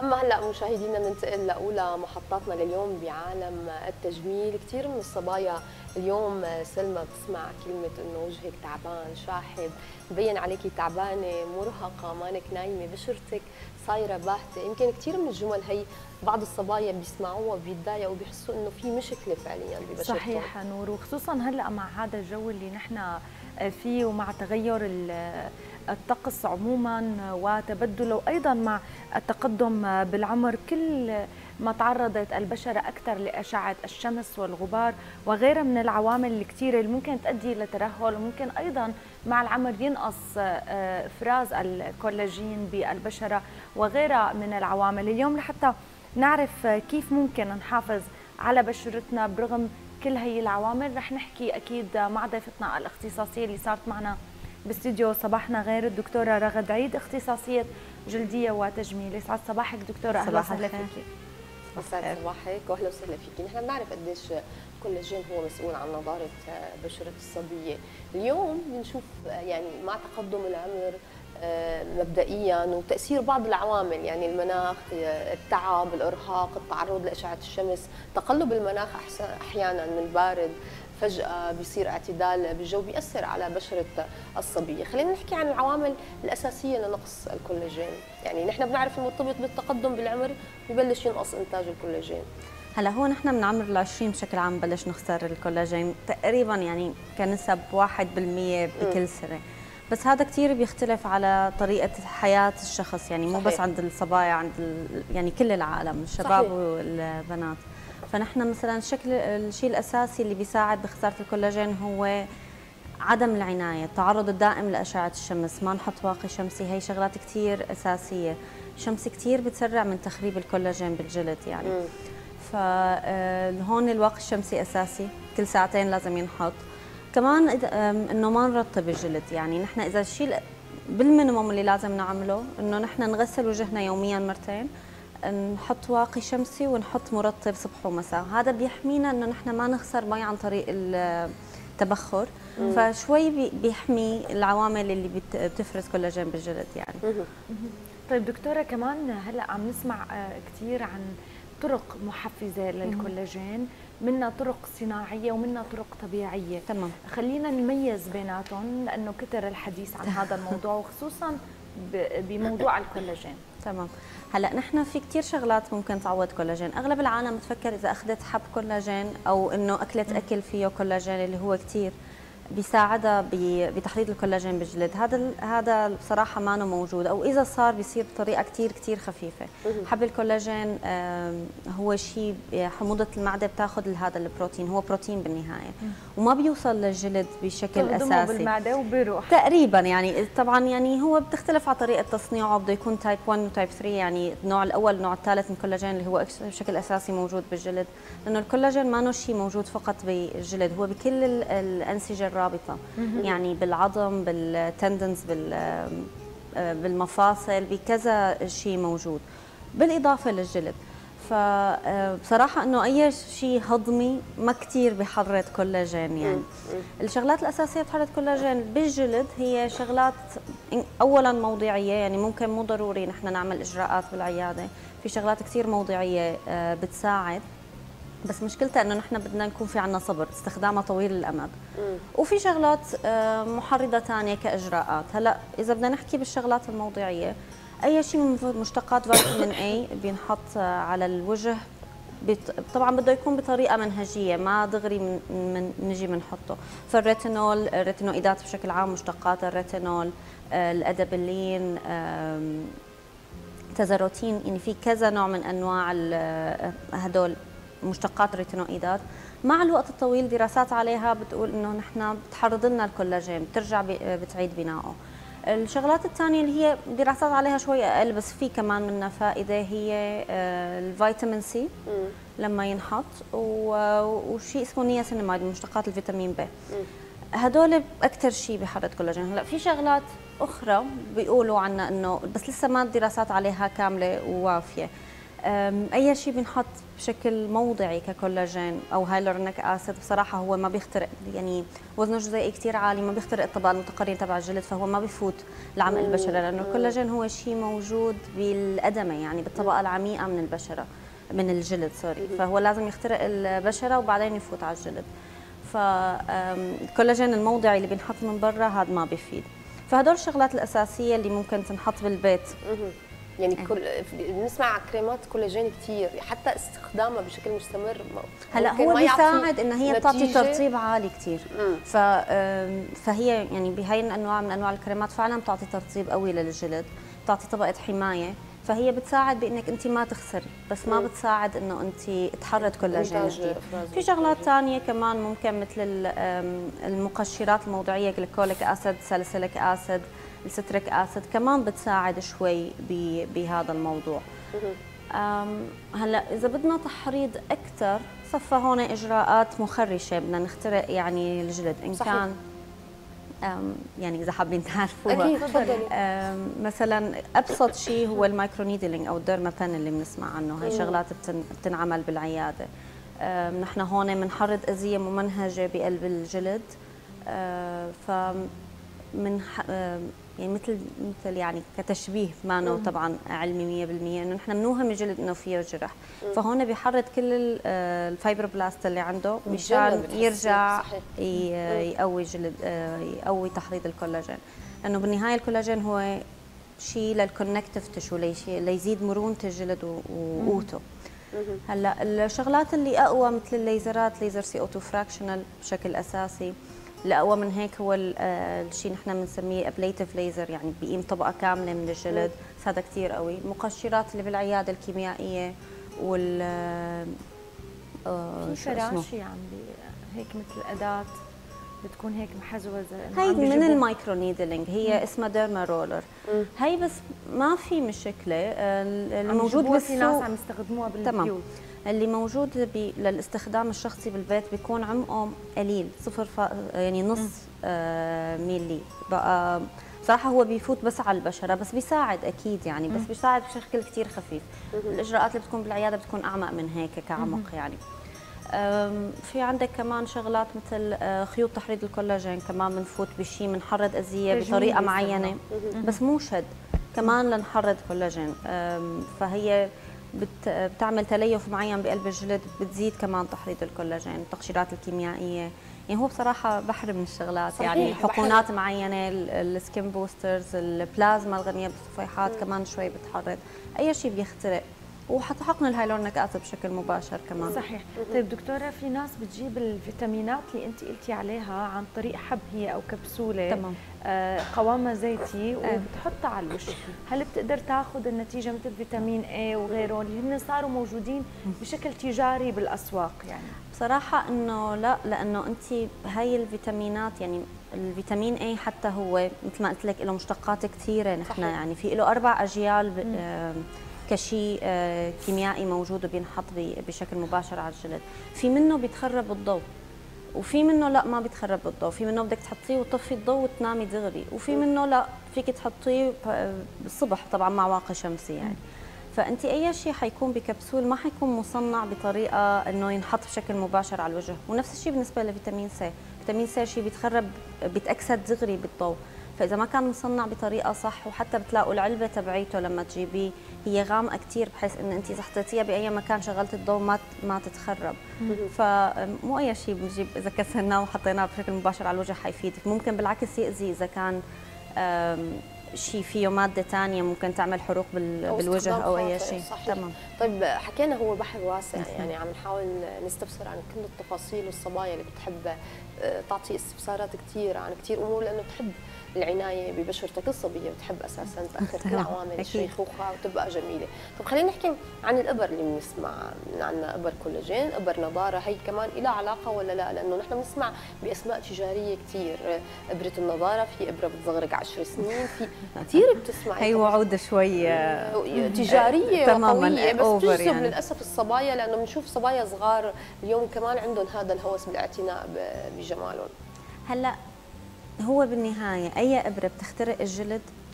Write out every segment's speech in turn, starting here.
أما هلا مشاهدينا ننتقل لأولى محطاتنا لليوم بعالم التجميل. كثير من الصبايا اليوم سلمى بتسمع كلمة إنه وجهك تعبان شاحب، مبين عليكي تعبانة مرهقة، مانك نايمة، بشرتك صايرة باهتة. يمكن كثير من الجمل هي بعض الصبايا بيسمعوها وبيتضايقوا وبيحسوا إنه في مشكلة فعليا ببشرتهم. صحيح نور، وخصوصا هلا مع هذا الجو اللي نحن فيه ومع تغير الطقس عموما وتبدله، وايضا مع التقدم بالعمر كل ما تعرضت البشره اكثر لاشعه الشمس والغبار وغيرها من العوامل الكثيره اللي ممكن تؤدي لترهل، وممكن ايضا مع العمر ينقص افراز الكولاجين بالبشره وغيرها من العوامل. اليوم لحتى نعرف كيف ممكن نحافظ على بشرتنا برغم كل هي العوامل، رح نحكي اكيد مع ضيفتنا الاختصاصيه اللي صارت معنا باستديو صباحنا غير، الدكتوره رغد عيد، اختصاصيه جلديه وتجميل. يسعد صباحك دكتوره، اهلا وسهلا فيكي. يسعد صباحك واهلا وسهلا فيكي. نحن بنعرف قديش الكولاجين هو مسؤول عن نضاره بشره الصبيه. اليوم بنشوف يعني مع تقدم العمر مبدئيا وتاثير بعض العوامل، يعني المناخ، التعب، الارهاق، التعرض لاشعه الشمس، تقلب المناخ احيانا من البارد فجأة بيصير اعتدال بالجو بيأثر على بشرة الصبية. خلينا نحكي عن العوامل الأساسية لنقص الكولاجين. يعني نحن بنعرف المرتبط بالتقدم بالعمر ببلش ينقص إنتاج الكولاجين. هلا هو نحن من عمر ال20 بشكل عام بلش نخسر الكولاجين تقريبا، يعني كنسب 1% بكل سنة. بس هذا كثير بيختلف على طريقة حياة الشخص، يعني مو بس عند الصبايا، عند يعني كل العالم، الشباب والبنات. فنحن مثلا الشيء الاساسي اللي بيساعد بخساره الكولاجين هو عدم العنايه، التعرض الدائم لاشعه الشمس، ما نحط واقي شمسي، هي شغلات كثير اساسيه. الشمس كثير بتسرع من تخريب الكولاجين بالجلد يعني. فهون الواقي الشمسي اساسي، كل ساعتين لازم ينحط. كمان انه ما نرطب الجلد، يعني نحن اذا الشيء بالمينيموم اللي لازم نعمله انه نحن نغسل وجهنا يوميا مرتين، نحط واقي شمسي ونحط مرطب صبح ومساء. هذا بيحمينا انه نحن ما نخسر مي عن طريق التبخر، فشوي بيحمي العوامل اللي بتفرز كولاجين بالجلد يعني. طيب دكتوره، كمان هلا عم نسمع كثير عن طرق محفزه للكولاجين، منها طرق صناعيه ومنها طرق طبيعيه. تمام. خلينا نميز بيناتهم لانه كثر الحديث عن هذا الموضوع وخصوصا بموضوع الكولاجين. تمام. هلا نحن في كثير شغلات ممكن تعوض كولاجين. اغلب العالم بتفكر اذا اخذت حب كولاجين او انه اكلت اكل فيه كولاجين اللي هو كثير بيساعدها بتحضير الكولاجين بالجلد. هذا بصراحه ما موجود، او اذا صار بيصير بطريقه كثير خفيفه. حب الكولاجين هو شيء حموضه المعده بتاخذ هذا البروتين، هو بروتين بالنهايه وما بيوصل للجلد بشكل اساسي بالمعده وبيروح تقريبا. يعني طبعا يعني هو بتختلف على طريقه تصنيعه، بده يكون تايب 1 وتايب 3، يعني النوع الاول والنوع الثالث من الكولاجين اللي هو بشكل اساسي موجود بالجلد، لانه الكولاجين ما شيء موجود فقط بالجلد، هو بكل الانسجه الرابطه، يعني بالعظم، بالتندنز، بالمفاصل، بكذا شيء موجود بالاضافه للجلد. فبصراحه انه اي شيء هضمي ما كثير بحرط كولاجين يعني. الشغلات الاساسيه بتحرط كولاجين بالجلد هي شغلات اولا موضعيه، يعني ممكن مو ضروري نحن نعمل اجراءات بالعياده، في شغلات كثير موضعيه بتساعد، بس مشكلتها انه نحن بدنا نكون في عنا صبر، استخدامها طويل الامد. وفي شغلات محرضه ثانيه كاجراءات. هلا اذا بدنا نحكي بالشغلات الموضعيه، اي شيء من مشتقات فيتامين اي بينحط على الوجه طبعا بده يكون بطريقه منهجيه، ما دغري نجي بنحطه. فالريتينول، الريتينوئيدات بشكل عام، مشتقات الريتينول، الادابلين، تزاروتين، يعني في كذا نوع من انواع هدول مشتقات الريتينوئيدات. مع الوقت الطويل دراسات عليها بتقول انه نحن بتحرض لنا الكولاجين، بترجع بتعيد بنائه. الشغلات الثانيه اللي هي دراسات عليها شوي اقل بس في كمان منها فائده هي الفيتامين سي لما ينحط، وشيء اسمه نياسيناميد، مشتقات الفيتامين ب. هدول اكثر شيء بحرض كولاجين. هلا في شغلات اخرى بيقولوا عنها انه بس لسه ما الدراسات عليها كامله ووافيه. اي شيء بنحط بشكل موضعي ككولاجين او هايلورونيك اسيد بصراحه هو ما بيخترق، يعني وزنه جزيئي كثير عالي، ما بيخترق الطبقه المتقرنه تبع الجلد، فهو ما بيفوت لعمق البشره، لانه الكولاجين هو شيء موجود بالادمه، يعني بالطبقه العميقه من البشره، من الجلد سوري، فهو لازم يخترق البشره وبعدين يفوت على الجلد. فالكولاجين الموضعي اللي بنحط من برا هذا ما بيفيد. فهدول الشغلات الاساسيه اللي ممكن تنحط بالبيت. يعني بنسمع كريمات كولاجين كثير، حتى استخدامها بشكل مستمر هلا هو بيساعد ان هي بتعطي ترطيب عالي كثير. فهي يعني بهي الانواع من انواع الكريمات فعلا بتعطي ترطيب قوي للجلد، بتعطي طبقه حمايه، فهي بتساعد بانك انت ما تخسري، بس ما بتساعد انه انت تحرد كولاجين جديد. في شغلات ثانيه كمان ممكن مثل المقشرات الموضعيه، جليكوليك اسيد، ساليسيليك اسيد، الستريك اسيد، كمان بتساعد شوي بهذا الموضوع. هلا اذا بدنا تحريض اكثر صفى هون اجراءات مخرشه، بدنا نخترق يعني الجلد ان صحيح. كان يعني اذا حابين تعرفوها اكيد تفضلي. مثلا ابسط شيء هو المايكرونيدلينج او الديرما بن اللي بنسمع عنه، هي شغلات بتنعمل بالعياده. نحن هون بنحرض اذيه ممنهجه بقلب الجلد، ف من يعني مثل يعني كتشبيه معنا طبعا علمي 100% انه نحن بنوهم الجلد انه فيه جرح، فهون بيحرض كل الفايبروبلاست اللي عنده مشان يرجع يقوي جلد، يقوي تحريض الكولاجين، لانه بالنهايه الكولاجين هو شيء للكونكتيف تشو، ليزيد مرونه الجلد وقوته. هلا الشغلات اللي اقوى مثل الليزرات، ليزر CO2 فراكشنال بشكل اساسي. الأقوى من هيك هو الشيء نحن بنسميه ابليتيف ليزر، يعني بيقيم طبقة كاملة من الجلد، هذا كثير قوي. المقشرات اللي بالعيادة الكيميائية وال في فراشي عم هيك مثل أداة بتكون هيك محزوزة، هي من المايكرونيدلينج، هي اسمها ديرما رولر. هي بس ما في مشكلة، الموجود بالسوق في ناس عم يستخدموها بالبيوت. اللي موجود للاستخدام الشخصي بالبيت بيكون عمقه قليل، يعني نص ميلي بقى. بصراحة هو بيفوت بس على البشرة، بس بيساعد أكيد يعني، بس بيساعد بشكل كثير خفيف. الإجراءات اللي بتكون بالعيادة بتكون أعمق من هيك كعمق يعني. في عندك كمان شغلات مثل خيوط تحريض الكولاجين، كمان بنفوت بشيء بنحرض أذية بطريقة معينة، بس مو شد، كمان لنحرض كولاجين. فهي بتعمل تليف معين بقلب الجلد، بتزيد كمان تحريض الكولاجين. التقشيرات الكيميائيه يعني هو بصراحه بحر من الشغلات، يعني حقنات معينه، السكين بوسترز، البلازما الغنيه بالصفيحات كمان شوي بتحرض، اي شيء بيخترق، وحتى حقن الهايلورونيك اسيد بشكل مباشر كمان. صحيح. طيب دكتوره، في ناس بتجيب الفيتامينات اللي انت قلتي عليها عن طريق حب هي او كبسوله، تمام. قوامها زيتي وبتحطها على الوش، هل بتقدر تاخذ النتيجه مثل فيتامين A وغيره اللي هن صاروا موجودين بشكل تجاري بالاسواق؟ يعني بصراحه انه لا، لانه انت هاي الفيتامينات يعني الفيتامين A حتى هو مثل ما قلت لك له مشتقات كثيره، نحن يعني في له 4 اجيال كشيء كيميائي موجود وبينحط بشكل مباشر على الجلد. في منه بيتخرب الضوء، وفي منه لا ما بيتخرب الضوء، في منه بدك تحطيه وتطفي الضوء وتنامي دغري، وفي منه لا فيك تحطيه بالصبح طبعا مع واقي شمسي يعني. فانت اي شيء حيكون بكبسول ما حيكون مصنع بطريقه انه ينحط بشكل مباشر على الوجه. ونفس الشيء بالنسبه لفيتامين سي، فيتامين سي شيء بيتخرب بيتاكسد دغري بالضوء، فاذا ما كان مصنع بطريقه صح، وحتى بتلاقوا العلبه تبعيته لما تجيبيه هي غامقه كثير بحيث ان انت اذا حطيتيها باي مكان شغلت الضوء ما تتخرب. فمو اي شيء بنجيب اذا كسرناه وحطيناه بشكل مباشر على الوجه حيفيدك، ممكن بالعكس ياذي اذا كان شيء فيه ماده ثانيه ممكن تعمل حروق بالوجه او اي شيء. تمام. طيب حكينا هو بحر واسع، يعني عم نحاول نستفسر عن كل التفاصيل والصبايا اللي بتحب تعطي استفسارات كثير عن كثير امور، لانه بتحب العنايه ببشرتك الصبيه، بتحب اساسا تاخر كل عوامل الشيخوخه وتبقى جميله. طب خلينا نحكي عن الابر اللي بنسمع عنا، ابر كولاجين، ابر نضاره، هي كمان لها علاقه ولا لا؟ لانه نحن بنسمع باسماء تجاريه كثير، ابره النضاره، في ابره بتزغرق 10 سنين، في كثير بتسمع هي وعود شوي تجاريه قويه، بس تجذب يعني للاسف الصبايا، لانه بنشوف صبايا صغار اليوم كمان عندهم هذا الهوس بالاعتناء بجمالهم. هلا هو بالنهايه اي ابره بتخترق الجلد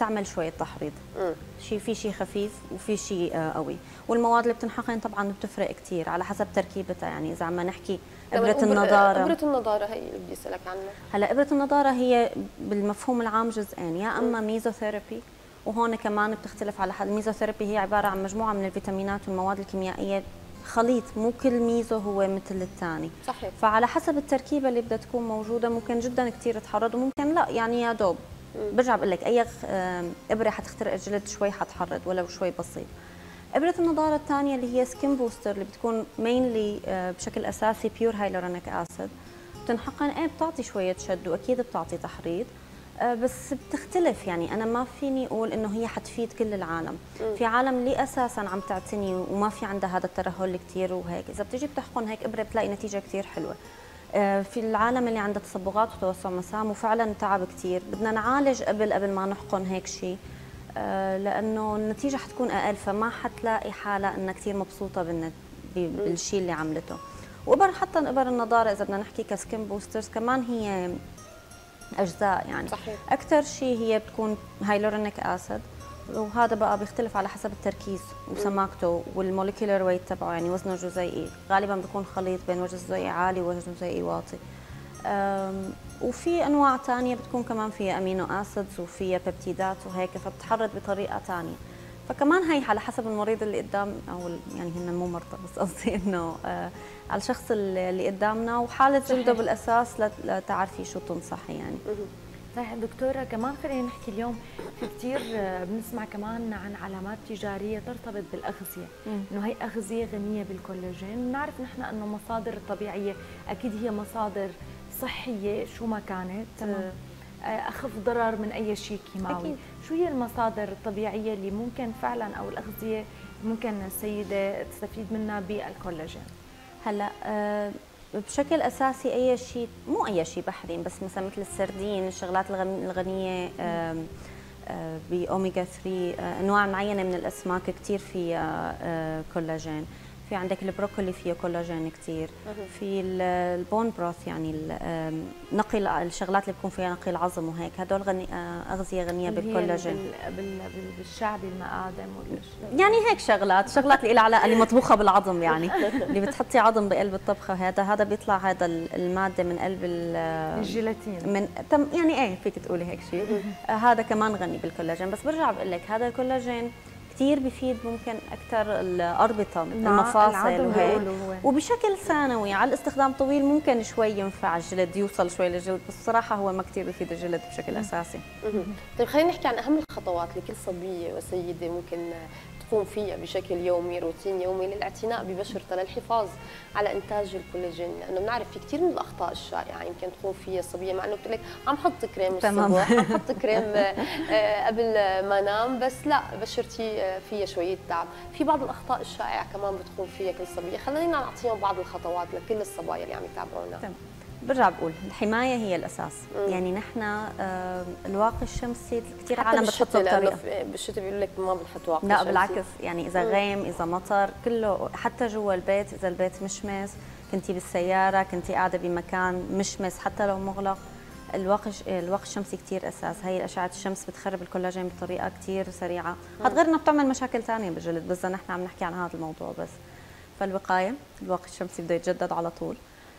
تعمل شويه تحريض. في شيء خفيف وفي شيء قوي، والمواد اللي بتنحقن طبعا بتفرق كثير على حسب تركيبتها. يعني اذا عم نحكي ابره النضاره، ابره النضاره هي اللي بدي اسالك عنها. هلا ابره النضاره هي بالمفهوم العام جزئين، يا اما ميزوثيرابي، وهون كمان بتختلف على حد. الميزوثيرابي هي عباره عن مجموعه من الفيتامينات والمواد الكيميائيه خليط، مو كل ميزو هو مثل الثاني. صحيح. فعلى حسب التركيبه اللي بدها تكون موجوده ممكن جدا كثير تحرض وممكن لا، يعني يا دوب. برجع بقول لك اي ابره حتخترق الجلد شوي حتحرض ولو شوي بسيط. ابره النضاره الثانيه اللي هي سكين بوستر اللي بتكون مينلي بشكل اساسي بيور هايلورونيك اسيد، بتنحقن بتعطي شويه شد واكيد بتعطي تحريض. بس بتختلف. يعني انا ما فيني اقول انه هي حتفيد كل العالم. في عالم اللي اساسا عم تعتني وما في عندها هذا الترهل كثير وهيك، اذا بتيجي بتحقن هيك ابره بتلاقي نتيجه كثير حلوه. في العالم اللي عنده تصبغات وتوسع مسام وفعلا تعب كثير، بدنا نعالج قبل ما نحقن هيك شيء، لانه النتيجه حتكون اقل، فما حتلاقي حالها انها كثير مبسوطه بالشيء اللي عملته. وابر حتى ابر النضاره اذا بدنا نحكي كسكين بوسترز كمان هي اجزاء. يعني صحيح. اكثر شيء هي بتكون هايلورونيك اسيد، وهذا بقى بيختلف على حسب التركيز وسماكته والموليكولر ويت تبعه، يعني وزنه الجزيئي غالبا بيكون خليط بين وزن جزيئي عالي ووزن جزيئي واطي. وفي انواع ثانيه بتكون كمان فيها امينو اسيدز وفيها بيبتيدات وهيك، فبتحرض بطريقه ثانيه. فكمان هي على حسب المريض اللي قدام، او يعني هن مو مرضى بس قصدي انه على الشخص اللي قدامنا وحاله جلده بالاساس لتعرفي شو تنصحي يعني. صحيح دكتورة، كمان خلينا نحكي اليوم في كثير بنسمع كمان عن علامات تجارية ترتبط بالأغذية، إنه هي أغذية غنية بالكولاجين، بنعرف نحن إنه مصادر طبيعية أكيد هي مصادر صحية شو ما كانت، أخف ضرر من أي شيء كيماوي. أكيد. شو هي المصادر الطبيعية اللي ممكن فعلا أو الأغذية ممكن السيدة تستفيد منها بالكولاجين؟ هلا بشكل اساسي اي شيء، مو اي شيء بحري بس مثلا مثل السردين، الشغلات الغنيه باوميجا 3، انواع معينه من الاسماك كثير فيها كولاجين. في عندك البروكولي فيه كولاجين كثير. في البون بروث يعني نقي الشغلات اللي بيكون فيها نقي العظم وهيك، هدول اغذيه غنيه بالكولاجين. بالشعبي المقادم يعني هيك شغلات اللي لها علاقه اللي مطبوخه بالعظم، يعني اللي بتحطي عظم بقلب الطبخه، هذا بيطلع هذا الماده من قلب الجيلاتين من يعني ايه فيك تقولي هيك شيء. هذا كمان غني بالكولاجين. بس برجع بقول لك هذا الكولاجين كثير بفيد ممكن اكثر الاربطه المفاصل وهيك، وبشكل ثانوي على الاستخدام طويل ممكن شوي ينفع الجلد، يوصل شوي للجلد، بس بصراحه هو ما كثير بفيد الجلد بشكل اساسي. طيب خلينا نحكي عن اهم الخطوات اللي كل صبيه وسيده ممكن تقوم فيها بشكل يومي، روتين يومي للاعتناء ببشرتها للحفاظ على انتاج الكولاجين، لانه بنعرف في كثير من الاخطاء الشائعه يمكن تقوم فيها الصبيه، مع انه بتقول لك عم حط كريم الصبح، عم حط كريم قبل ما انام، بس لا بشرتي فيها شويه تعب. في بعض الاخطاء الشائعه كمان بتقوم فيها كل صبيه، خلينا نعطيهم بعض الخطوات لكل الصبايا اللي عم يتابعونا. تمام. برجع بقول الحمايه هي الاساس. يعني نحن الواقي الشمسي كثير عالم بتحطه بطريقه، بالشتاء بيقولوا لك ما بنحط واقي لا شمسي. بالعكس، يعني اذا غيم اذا مطر كله، حتى جوا البيت اذا البيت مشمس، كنتي بالسياره، كنتي قاعده بمكان مشمس حتى لو مغلق، الواقي الشمسي كثير اساس. هي اشعه الشمس بتخرب الكولاجين بطريقه كثير سريعه، هاد غير انها بتعمل مشاكل ثانيه بالجلد، بس نحن عم نحكي عن هذا الموضوع بس. فالوقايه، الواقي الشمسي بده يتجدد على طول.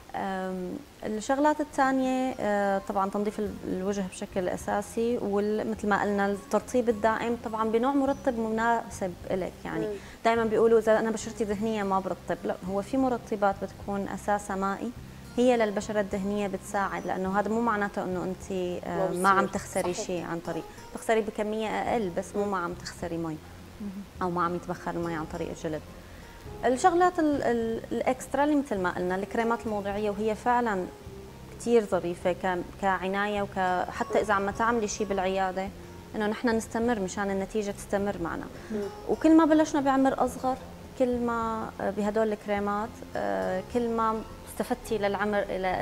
الشغلات الثانية طبعا تنظيف الوجه بشكل أساسي، ومثل ما قلنا الترطيب الدائم طبعا بنوع مرطب مناسب لك. يعني دائما بيقولوا إذا أنا بشرتي دهنية ما برطب، لا، هو في مرطبات بتكون أساسها مائي هي للبشرة الدهنية بتساعد، لأنه هذا مو معناته أنه أنت ما عم تخسري شيء عن طريق، تخسري بكمية أقل بس مو ما عم تخسري مي أو ما عم يتبخر المي عن طريق الجلد. الشغلات الاكسترا اللي مثل ما قلنا الكريمات الموضعيه، وهي فعلا كثير ظريفه كعنايه وحتى اذا عم تعملي شيء بالعياده انه نحن نستمر مشان النتيجه تستمر معنا. وكل ما بلشنا بعمر اصغر كل ما بهدول الكريمات كل ما استفدتي للعمر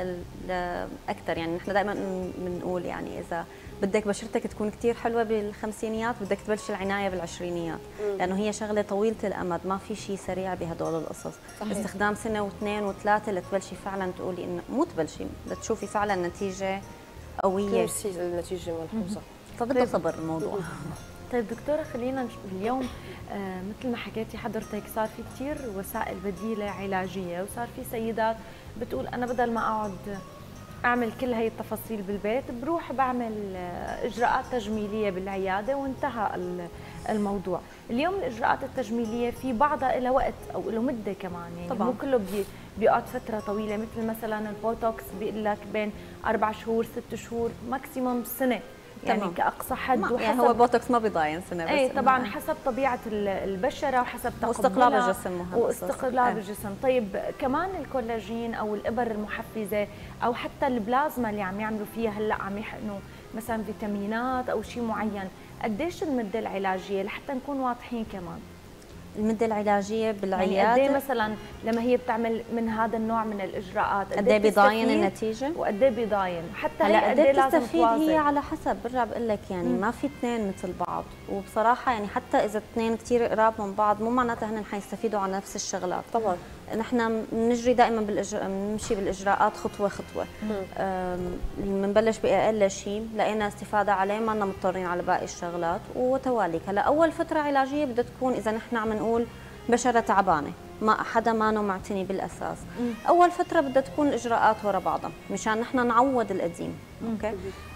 اكثر. يعني نحن دائما بنقول يعني اذا بدك بشرتك تكون كثير حلوه بالخمسينيات بدك تبلشي العنايه بالعشرينيات، لانه هي شغله طويله الامد، ما في شيء سريع بهدول القصص. باستخدام سنه واثنين وثلاثه لتبلشي فعلا تقولي انه مو تبلشي لتشوفي فعلا نتيجه قويه، النتيجه ملحوظه. فبده صبر الموضوع. طيب دكتورة، خلينا اليوم مثل ما حكيتي حضرتك صار في كثير وسائل بديلة علاجية، وصار في سيدات بتقول أنا بدل ما أقعد أعمل كل هي التفاصيل بالبيت بروح بعمل إجراءات تجميلية بالعيادة وانتهى الموضوع. اليوم الإجراءات التجميلية في بعضها لها وقت أو له مدة كمان، يعني طبعا مو كله بيقعد فترة طويلة، مثل مثلا البوتوكس بيقول لك بين 4 شهور 6 شهور ماكسيموم سنة، يعني كأقصى حد. يعني هو بوتوكس ما بيضاين سنة بس. اي طبعا حسب طبيعة البشرة وحسب واستقلاب الجسم واستقلاب الجسم. طيب كمان الكولاجين او الابر المحفزة او حتى البلازما اللي عم يعملوا فيها هلا عم يحقنوا مثلا فيتامينات او شيء معين، قديش المدة العلاجية لحتى نكون واضحين كمان؟ المدة العلاجية بالعيادة يعني قد ايه مثلا لما هي بتعمل من هذا النوع من الاجراءات قد ايه بيضاين النتيجة؟ وقد ايه بيضاين، حتى هلا قد ايه لازم تستفيد هي على حسب. برجع بقول لك يعني ما في اثنين مثل بعض، وبصراحة يعني حتى إذا اثنين كثير قراب من بعض مو معناتها هن حيستفيدوا على نفس الشغلات. طبعا نحن بنجري دائما بنمشي بالاجراءات خطوه خطوه. بنبلش باقل شيء، لقينا استفاده عليه ما لنا مضطرين على باقي الشغلات وتواليك. هلا اول فتره علاجيه بدها تكون اذا نحن عم نقول بشره تعبانه ما حدا ما معتني بالاساس، اول فتره بدها تكون الاجراءات ورا بعضها مشان نحن نعوض القديم. اوكي،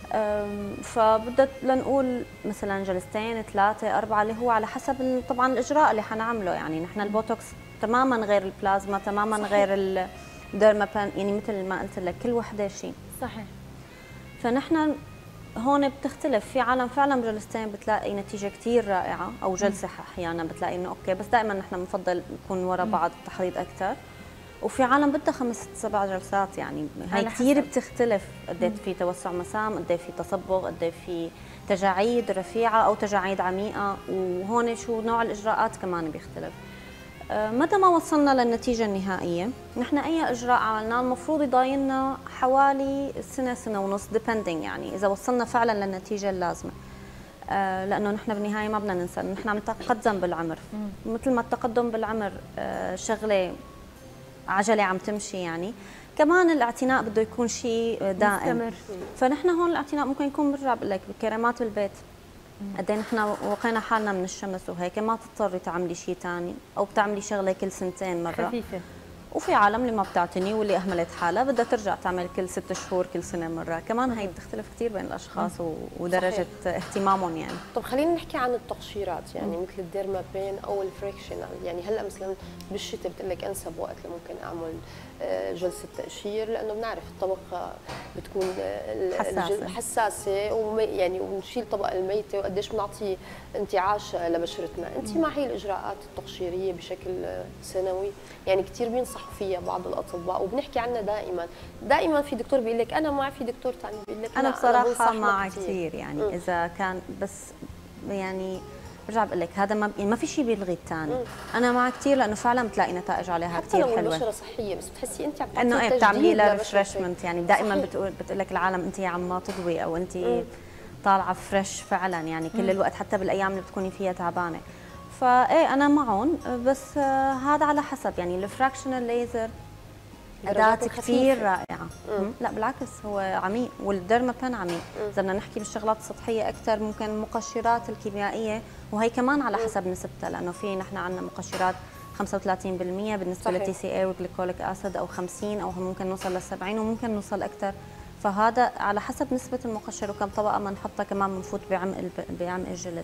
فبدها لنقول مثلا جلستين 3 4 اللي هو على حسب طبعا الاجراء اللي حنعمله. يعني نحن البوتوكس تماما غير البلازما، تماما صحيح. غير الديرمابان، يعني مثل ما قلت لك كل وحده شيء. صحيح. فنحن هون بتختلف، في عالم فعلا بجلستين بتلاقي نتيجه كثير رائعه، او جلسه احيانا بتلاقي انه اوكي، بس دائما نحن بنفضل يكون ورا بعض التحضيض اكثر. وفي عالم بدها 5 6 7 جلسات، يعني هي كثير بتختلف. قد ايه في توسع مسام، قد ايه في تصبغ، قد ايه في تجاعيد رفيعه او تجاعيد عميقه، وهون شو نوع الاجراءات كمان بيختلف. متى ما وصلنا للنتيجة النهائية، نحن أي إجراء عملناه المفروض يضايلنا حوالي سنة سنة ونص depending، يعني إذا وصلنا فعلا للنتيجة اللازمة. لأنه نحن بالنهاية ما بدنا ننسى إنه نحن عم نتقدم بالعمر، مثل ما التقدم بالعمر شغلة عجلة عم تمشي، يعني كمان الاعتناء بده يكون شيء دائم مستمر. فنحن هون الاعتناء ممكن يكون برجع بقول لك بكريمات بالبيت، قد ايه نحن وقينا حالنا من الشمس وهيك ما تضطري تعملي شيء ثاني، او بتعملي شغله كل سنتين مره خفيفه. وفي عالم اللي ما بتعتني واللي اهملت حالها بدها ترجع تعمل كل 6 شهور كل سنه مره، كمان هي بتختلف كثير بين الاشخاص ودرجه صحيح. اهتمامهم يعني. طب خلينا نحكي عن التقشيرات، يعني مثل الديرمابين او الفريكشنال. يعني هلا مثلا بالشتاء بتقول لك انسب وقت ممكن اعمل جلسه تقشير، لانه بنعرف الطبقه بتكون حساسه يعني ونشيل طبقه الميته وقديش بنعطي انتعاش لبشرتنا. انت مع هي الاجراءات التقشيريه بشكل سنوي؟ يعني كثير بينصحوا فيها بعض الاطباء وبنحكي عنها دائما في دكتور بيقول لك انا مع، في دكتور ثاني بيقول لك انا بصراحه مع كثير يعني اذا كان، بس يعني برجع بقول لك هذا ما في شيء بيلغي الثاني. انا مع كثير لانه فعلا بتلاقي نتائج عليها كثير حلوه، حتى لو البشره صحيه بس بتحسي انت عم انه ايه بتعملي لها ريفرشمنت. يعني دائما بتقول لك العالم انت عم تضوي او انت طالعه فريش فعلا، يعني كل الوقت حتى بالايام اللي بتكوني فيها تعبانه. فايه انا معهم، بس هذا على حسب. يعني الفراكشنال ليزر أداة كثير رائعة. لا بالعكس هو عميق، والديرمابان عميق. إذا بدنا نحكي بالشغلات السطحية أكثر ممكن المقشرات الكيميائية، وهي كمان على حسب نسبتها، لأنه في نحن عندنا مقشرات 35% بالنسبة للتي سي اي والجليكوليك اسيد، أو 50 أو ممكن نوصل ل 70 وممكن نوصل أكثر. فهذا على حسب نسبة المقشر وكم طبقة ما نحطها، كمان بنفوت بعمق الجلد.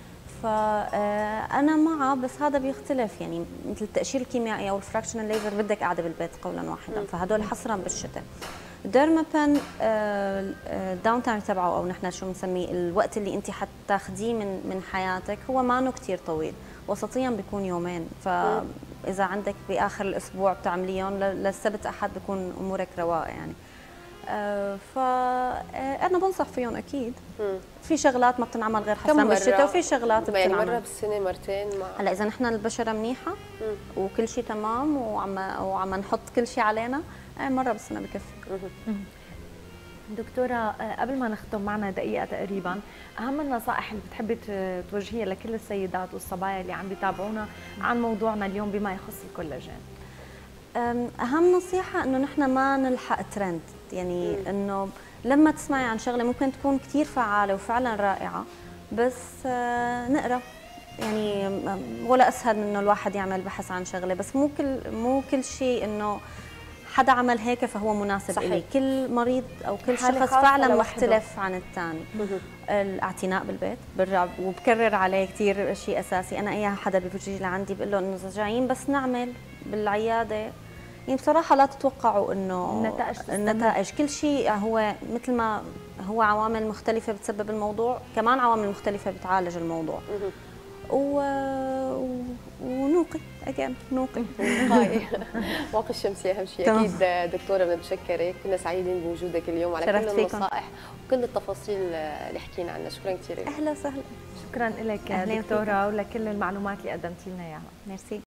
فأنا معه، بس هذا بيختلف. يعني مثل التقشير الكيميائي أو الفراكشنال ليزر بدك قاعدة بالبيت قولا واحدا، فهدول حصرا بالشتاء. الديرمابان الداون تايم تبعه، أو نحن شو بنسميه الوقت اللي أنت حتاخذيه من حياتك، هو ما كثير طويل، وسطيا بيكون يومين. فإذا عندك بآخر الأسبوع بتعمليهم للسبت أحد بيكون أمورك رواق يعني. فأنا بنصح فيهم أكيد. في شغلات ما بتنعمل غير حسنا بالشتاء، وفي شغلات بتنعمل يعني مرة بالسنة مرتين. هلا إذا نحن البشرة منيحة وكل شيء تمام وعم نحط كل شيء علينا، مرة بالسنة بكفي. دكتورة، قبل ما نختم معنا دقيقة تقريبا، أهم النصائح اللي بتحبي توجهيها لكل السيدات والصبايا اللي عم بيتابعونا عن موضوعنا اليوم بما يخص الكولاجين؟ أهم نصيحة إنه نحن ما نلحق ترند، يعني إنه لما تسمعي عن شغله ممكن تكون كثير فعاله وفعلا رائعه، بس نقرا يعني ولا اسهل من انه الواحد يعمل بحث عن شغله، بس مو كل شيء انه حدا عمل هيك فهو مناسب صحيح. لي، كل مريض او كل حالة شخص خاصة فعلا لوحده. مختلف عن الثاني. الاعتناء بالبيت برجع وبكرر عليه كثير، شيء اساسي. انا اي حدا بيجي لعندي بقول له انه جايين بس نعمل بالعياده، يعني بصراحه لا تتوقعوا انه النتائج كل شيء هو مثل ما هو عوامل مختلفه بتسبب الموضوع، كمان عوامل مختلفه بتعالج الموضوع. ونوقي نوقي واقي الشمسية أهم شيء. أكيد دكتورة بنتشكرك، كنا سعيدين بوجودك اليوم على كل النصائح وكل التفاصيل اللي حكينا عنها. شكرا كثير. أهلا وسهلا. شكرا لك دكتورة ولكل المعلومات اللي قدمتي لنا إياها. ميرسي.